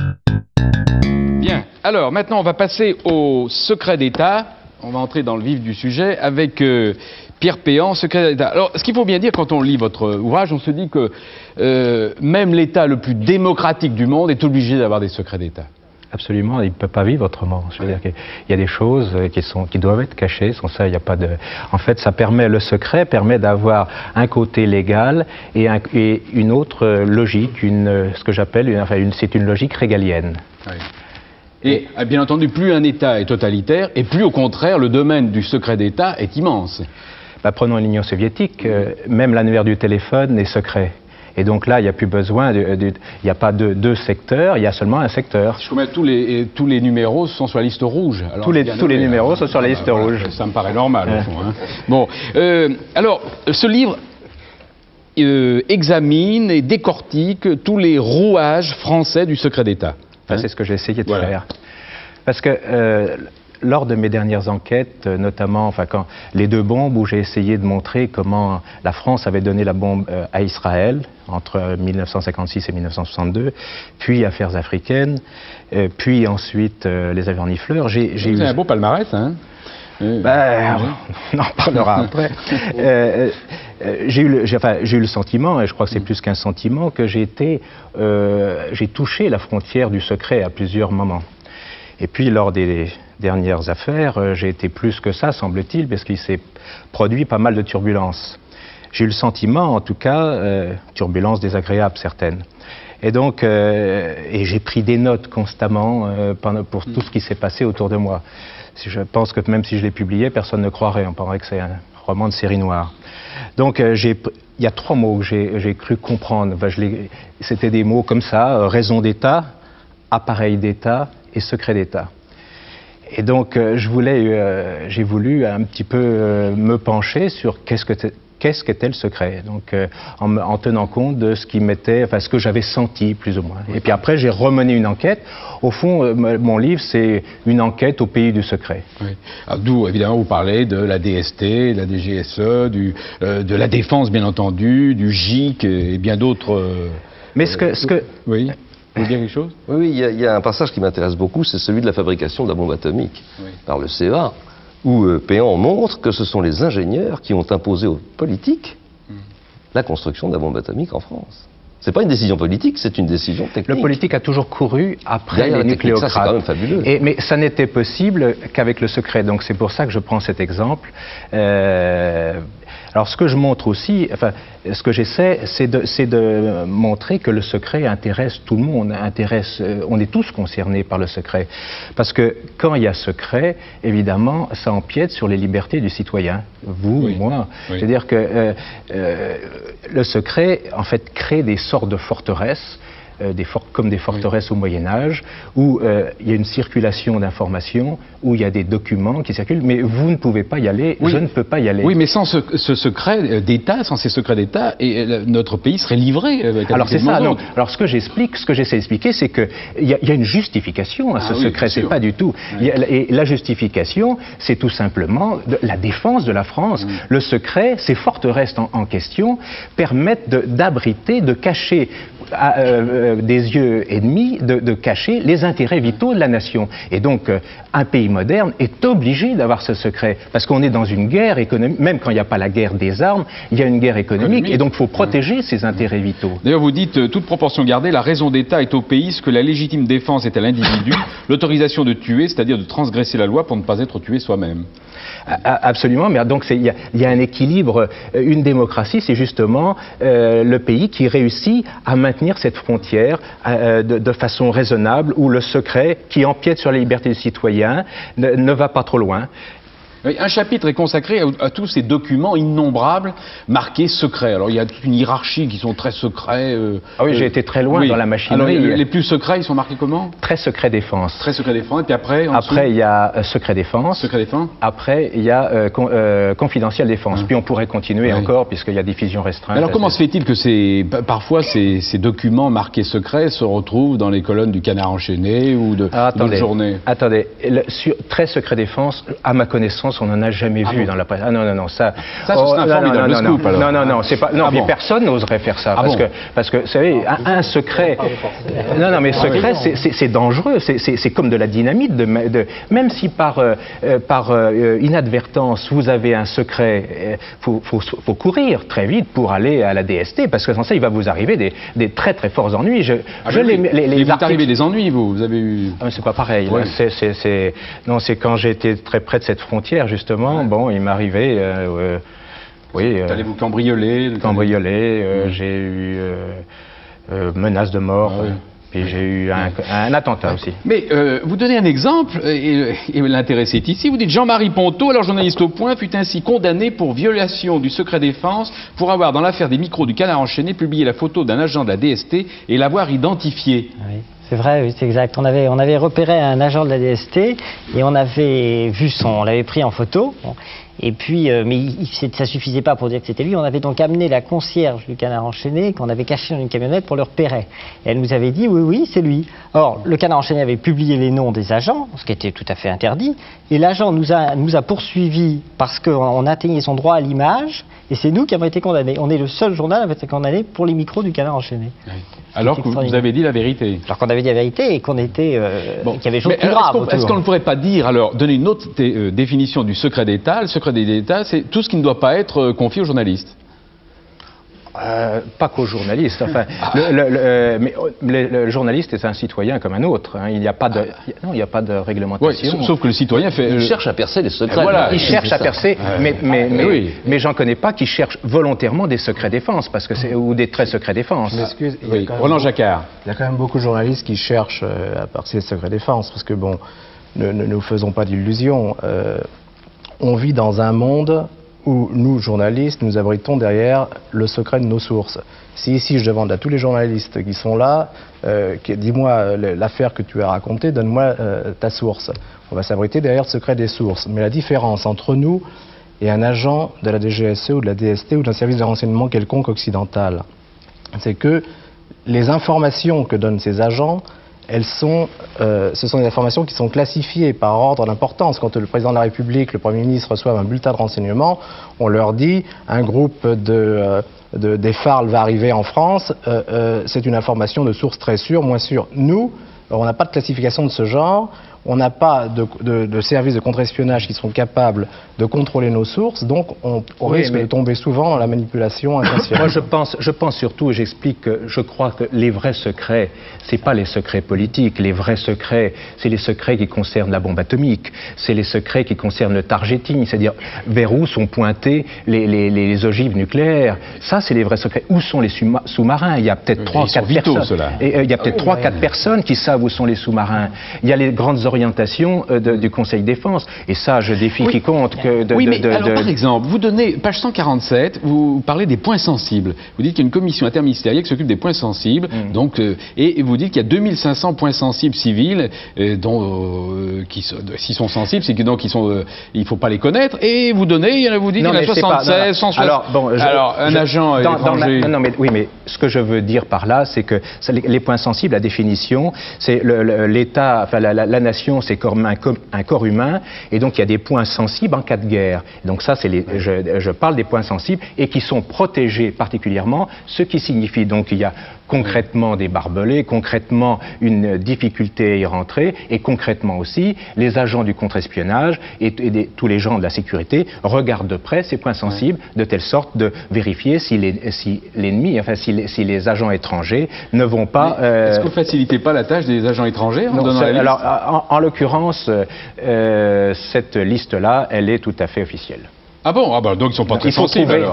Bien, alors maintenant on va passer au secret d'État. On va entrer dans le vif du sujet avec Pierre Péan, secret d'État. Alors, ce qu'il faut bien dire quand on lit votre ouvrage, on se dit que même l'État le plus démocratique du monde est obligé d'avoir des secrets d'État. Absolument, il ne peut pas vivre autrement. Je veux dire qu'il y a des choses qui doivent être cachées. Sans ça, il n'y a pas de. En fait, le secret permet d'avoir un côté légal et une autre logique, ce que j'appelle, c'est une logique régalienne. Oui. Et bien entendu, plus un État est totalitaire, et plus au contraire, le domaine du secret d'État est immense. Prenons l'Union soviétique, même l'annuaire du téléphone est secret. Et donc là, il n'y a plus besoin, il n'y a pas deux secteurs, il y a seulement un secteur. Je comprends, tous les numéros sont sur la liste rouge. Alors, tous les numéros sont sur la liste rouge. Ça me paraît normal, au fond. Hein. Bon, alors, ce livre examine et décortique tous les rouages français du secret d'État. C'est ce que j'ai essayé de faire. Parce que lors de mes dernières enquêtes, notamment quand les deux bombes, où j'ai essayé de montrer comment la France avait donné la bombe à Israël entre 1956 et 1962, puis Affaires africaines, puis ensuite les Avernifleurs. J'ai eu un beau palmarès, hein. On en parlera après. J'ai eu le sentiment, et je crois que c'est plus qu'un sentiment, que j'ai touché la frontière du secret à plusieurs moments. Et puis, lors des dernières affaires, j'ai été plus que ça, semble-t-il, parce qu'il s'est produit pas mal de turbulences. J'ai eu le sentiment, en tout cas, turbulences désagréables certaines. Et donc, j'ai pris des notes constamment pour tout ce qui s'est passé autour de moi. Je pense que même si je l'ai publié, personne ne croirait. On penserait que c'est un roman de série noire. Donc, il y a 3 mots que j'ai cru comprendre. C'était des mots comme ça, raison d'État, appareil d'État et secret d'État. Et donc, j'ai voulu un petit peu me pencher sur qu'est-ce qu'était le secret, donc en tenant compte de ce qui m'était, ce que j'avais senti plus ou moins. Et puis après, j'ai remené une enquête. Au fond, mon livre, c'est une enquête au pays du secret. Oui. D'où, évidemment, vous parlez de la DST, de la DGSE, de la Défense, bien entendu, du GIC et bien d'autres... Mais Oui. Vous voulez dire quelque chose? Oui, il y a un passage qui m'intéresse beaucoup, c'est celui de la fabrication de la bombe atomique par le CEA, où Péan montre que ce sont les ingénieurs qui ont imposé aux politiques la construction de la bombe atomique en France. C'est pas une décision politique, c'est une décision technique. Le politique a toujours couru après les nucléocrates. Ça, c'est quand même fabuleux. Mais ça n'était possible qu'avec le secret. Donc c'est pour ça que je prends cet exemple. Alors ce que je montre aussi, ce que j'essaie, c'est de montrer que le secret intéresse tout le monde, on est tous concernés par le secret. Parce que quand il y a secret, évidemment, ça empiète sur les libertés du citoyen, vous, moi. Oui. C'est-à-dire que le secret, en fait, crée des sortes de forteresses, comme des forteresses au Moyen-Âge, où il y a une circulation d'informations, où il y a des documents qui circulent, mais vous ne pouvez pas y aller, je ne peux pas y aller. Oui, mais sans ce secret d'État, sans ces secrets d'État, notre pays serait livré. Alors c'est ça, non. Alors ce que j'essaie d'expliquer, c'est qu'il y a une justification à ce secret, c'est pas du tout. Et la justification, c'est tout simplement la défense de la France. Le secret, ces forteresses en question, permettent d'abriter, de cacher des yeux ennemis, de cacher les intérêts vitaux de la nation. Et donc, un pays moderne est obligé d'avoir ce secret, parce qu'on est dans une guerre économique, même quand il n'y a pas la guerre des armes, il y a une guerre économique, et donc il faut protéger ces intérêts vitaux. D'ailleurs, vous dites, toute proportion gardée, la raison d'État est au pays ce que la légitime défense est à l'individu, l'autorisation de tuer, c'est-à-dire de transgresser la loi pour ne pas être tué soi-même. Absolument, mais donc il y a un équilibre. Une démocratie, c'est justement le pays qui réussit à maintenir cette frontière de façon raisonnable, où le secret, qui empiète sur la liberté du citoyen, ne va pas trop loin. Un chapitre est consacré à tous ces documents innombrables marqués secrets. Alors il y a toute une hiérarchie qui sont très secrets. Ah oui, j'ai été très loin dans la machinerie. Alors, les plus secrets, ils sont marqués comment? Très secret défense. Très secret défense. Et puis après, il y a secret défense. Secret défense. Après, il y a confidentiel défense. Puis on pourrait continuer encore, puisqu'il y a diffusion restreinte. Alors comment se fait-il que parfois ces documents marqués secrets se retrouvent dans les colonnes du Canard enchaîné ou de Journée? Attendez, très secret défense, à ma connaissance, France, on n'en a jamais vu dans la presse. Ah non, non, non, ça... Ça, ce serait un formidable scoop, alors. Non, non, non, c'est pas... Non, Ah mais bon. personne n'oserait faire ça. Ah parce, bon. parce que, vous savez, un secret... Non, non, mais secret, c'est dangereux. C'est comme de la dynamite. Même si par inadvertance, vous avez un secret, faut courir très vite pour aller à la DST, parce que sans ça, il va vous arriver des très très forts ennuis. Il vous est arrivé des ennuis, vous avez eu... Ah, c'est pas pareil. Ouais. Non, c'est quand j'étais très près de cette frontière, justement. Bon, il m'arrivait... oui. Allez-vous cambrioler? J'ai eu menaces de mort. Ah, oui. Puis j'ai eu un attentat aussi. Mais vous donnez un exemple, et l'intérêt c'est ici, vous dites Jean-Marie Ponto, alors journaliste au Point, fut ainsi condamné pour violation du secret défense pour avoir, dans l'affaire des micros du Canard enchaîné, publié la photo d'un agent de la DST et l'avoir identifié. Oui. C'est vrai, oui, c'est exact. On avait repéré un agent de la DST et on avait vu on l'avait pris en photo. Bon. Et puis, mais ça suffisait pas pour dire que c'était lui. On avait donc amené la concierge du Canard enchaîné, qu'on avait caché dans une camionnette pour le repérer. Et elle nous avait dit, oui, oui, c'est lui. Or, le Canard enchaîné avait publié les noms des agents, ce qui était tout à fait interdit. Et l'agent nous a poursuivis parce qu'on atteignait son droit à l'image. Et c'est nous qui avons été condamnés. On est le seul journal à avoir été condamné pour les micros du Canard enchaîné. Oui. Alors que vous avez dit la vérité. Alors qu'on avait dit la vérité et qu'on était, qu'il y avait des choses plus graves. Est-ce qu'on ne pourrait pas dire, alors, donner une autre définition du secret d'État? Le secret d'État, c'est tout ce qui ne doit pas être confié aux journalistes. Pas qu'aux journalistes. Enfin, mais le journaliste est un citoyen comme un autre. Hein. Il n'y a pas de, non, il n'y a pas de réglementation. Oui, sauf que le citoyen fait. Il cherche à percer les secrets. Voilà, il cherche à percer, oui. mais j'en connais pas qui cherchent volontairement des secrets défense, parce que ou des très secrets défense. Oui. Roland Jacquard. Il y a quand même beaucoup de journalistes qui cherchent à percer les secrets défense, parce que bon, ne nous faisons pas d'illusions. On vit dans un monde où nous, journalistes, nous abritons derrière le secret de nos sources. Si ici je demande à tous les journalistes qui sont là, dis-moi l'affaire que tu as racontée, donne-moi ta source. On va s'abriter derrière le secret des sources. Mais la différence entre nous et un agent de la DGSE ou de la DST ou d'un service de renseignement quelconque occidental, c'est que les informations que donnent ces agents, ce sont des informations qui sont classifiées par ordre d'importance. Quand le président de la République, le Premier ministre reçoivent un bulletin de renseignement, on leur dit un groupe des FARL va arriver en France, c'est une information de source très sûre, moins sûre. Nous, on n'a pas de classification de ce genre. On n'a pas de services de contre-espionnage qui sont capables de contrôler nos sources, donc on risque de tomber souvent dans la manipulation intentionnelle. Moi, je pense surtout, et j'explique que je crois que les vrais secrets, c'est pas les secrets politiques. Les vrais secrets, c'est les secrets qui concernent la bombe atomique, c'est les secrets qui concernent le targeting, c'est-à-dire vers où sont pointés les ogives nucléaires. Ça, c'est les vrais secrets. Où sont les sous-marins? Il y a peut-être 3-4 personnes. Il y a peut-être 3-4 personnes qui savent où sont les sous-marins. Il y a les grandes orientation du Conseil de défense. Et ça, je défie quiconque par exemple, vous donnez, page 147, vous parlez des points sensibles. Vous dites qu'il y a une commission interministérielle qui s'occupe des points sensibles, donc, et vous dites qu'il y a 2500 points sensibles civils, s'ils sont sensibles, c'est que donc il ne faut pas les connaître, et vous donnez, vous dites qu'il y en a 76, 160. Alors, un agent étranger... mais ce que je veux dire par là, c'est que les points sensibles, la définition, c'est l'État, enfin la nation, c'est comme un corps humain, et donc il y a des points sensibles en cas de guerre. Donc ça, je parle des points sensibles, et qui sont protégés particulièrement, ce qui signifie donc qu'il y a concrètement des barbelés, concrètement une difficulté à y rentrer, et concrètement aussi, les agents du contre-espionnage et tous les gens de la sécurité regardent de près ces points sensibles, de telle sorte de vérifier si l'ennemi, enfin si les agents étrangers ne vont pas... Est-ce que vous ne facilitez pas la tâche des agents étrangers en donnant la liste? Alors, en l'occurrence, cette liste-là, elle est tout à fait officielle. Ah bon? Ah bah donc ils ne sont pas très sensibles alors.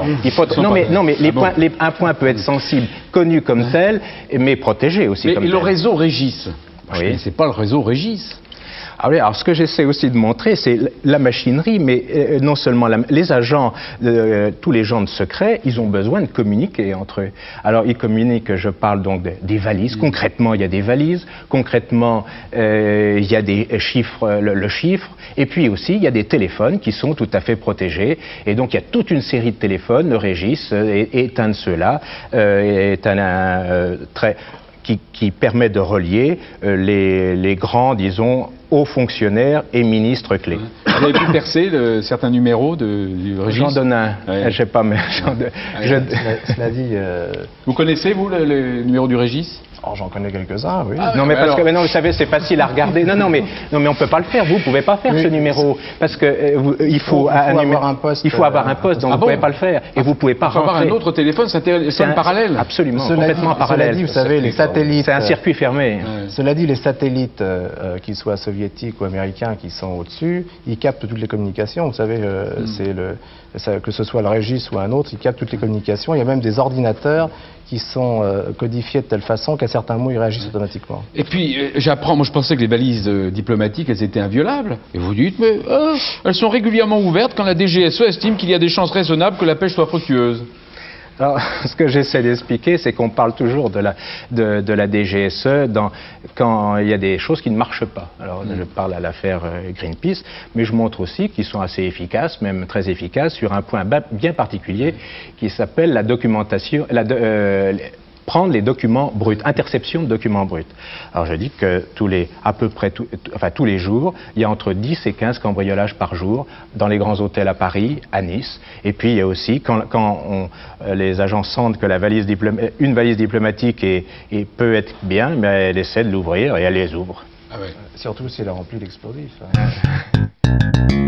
Un point peut être sensible, connu comme tel, mais protégé aussi comme tel. Mais le réseau Régis, je ne connaissais pas le réseau Régis. Ah oui, alors ce que j'essaie aussi de montrer, c'est la machinerie, mais non seulement les agents, tous les gens de secret, ils ont besoin de communiquer entre eux. Alors ils communiquent, je parle donc des valises. Concrètement, il y a des valises. Concrètement, il y a des chiffres, le chiffre. Et puis aussi, il y a des téléphones qui sont tout à fait protégés. Et donc il y a toute une série de téléphones. Le Régis est un de ceux-là, est un très... qui permet de relier les grands, disons, hauts fonctionnaires et ministres clés. Vous avez pu percer certains numéros du registre? J'en donne un. Ouais. Je sais pas, mais Cela dit... Vous connaissez, vous, le numéro du registre? Oh, j'en connais quelques-uns, oui. Non, mais parce alors... que non, vous savez, c'est facile à regarder. Non, mais on peut pas le faire. Vous pouvez pas faire ce numéro parce que il faut avoir un poste. Il faut avoir un poste, donc vous pouvez pas le faire. Et vous pouvez pas rentrer. Il faut avoir un autre téléphone, c'est un téléphone parallèle. Absolument, complètement parallèle. Cela dit, vous savez, les satellites. C'est un circuit fermé. Cela dit, les satellites, qu'ils soient soviétiques ou américains, qui sont au-dessus, ils captent toutes les communications. Vous savez, que ce soit le registre ou un autre, ils captent toutes les communications. Il y a même des ordinateurs qui sont codifiés de telle façon qu'à certains mots, ils réagissent automatiquement. Et puis, j'apprends, moi je pensais que les balises diplomatiques, elles étaient inviolables. Et vous dites, mais elles sont régulièrement ouvertes quand la DGSE estime qu'il y a des chances raisonnables que la pêche soit fructueuse. Alors, ce que j'essaie d'expliquer, c'est qu'on parle toujours de la DGSE quand il y a des choses qui ne marchent pas. Alors, je parle à l'affaire Greenpeace, mais je montre aussi qu'ils sont assez efficaces, même très efficaces, sur un point bien particulier qui s'appelle la documentation, prendre les documents bruts, interception de documents bruts. Alors je dis que à peu près tous les jours, il y a entre 10 et 15 cambriolages par jour dans les grands hôtels à Paris, à Nice. Et puis il y a aussi, quand les agents sentent que une valise diplomatique peut être bien, mais elle essaie de l'ouvrir et elle les ouvre. Ah ouais. Surtout si elle est remplie d'explosifs.